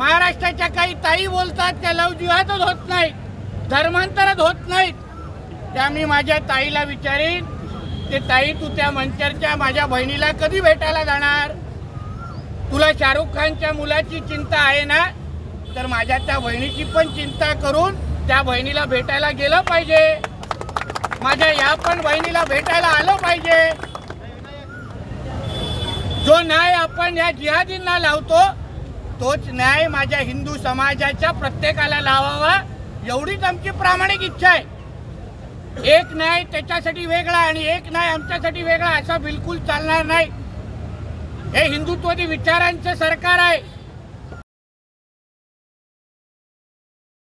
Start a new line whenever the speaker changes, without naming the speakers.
महाराष्ट्राच्या काही ताई बोलतात त्या लव जिहादच होत नाही, धर्मांतरच होत नाहीत। त्या मी माझ्या ताईला विचारीन, ते ताई तू त्या मंचरच्या माझ्या बहिणीला कधी भेटायला जाणार? तुला शाहरुख खानच्या मुलाची चिंता आहे ना, तर माझ्या त्या बहिणीची पण चिंता करून त्या बहिणीला भेटायला गेलं पाहिजे, माझ्या या पण बहिणीला भेटायला आलं पाहिजे। जो न्याय आपण या जिहादींना लावतो तोच न्याय माझ्या हिंदू समाजाच्या प्रत्येकाला लावावा, एवढीच आमची प्रामाणिक इच्छा आहे। एक न्याय त्याच्यासाठी वेगळा आणि एक न्याय आमच्यासाठी वेगळा असा बिलकुल चालणार नाही। हे हिंदुत्ववादी विचारांचं सरकार आहे।